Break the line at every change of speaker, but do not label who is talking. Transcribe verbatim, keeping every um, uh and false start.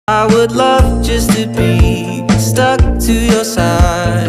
I would love just to be stuck to your side.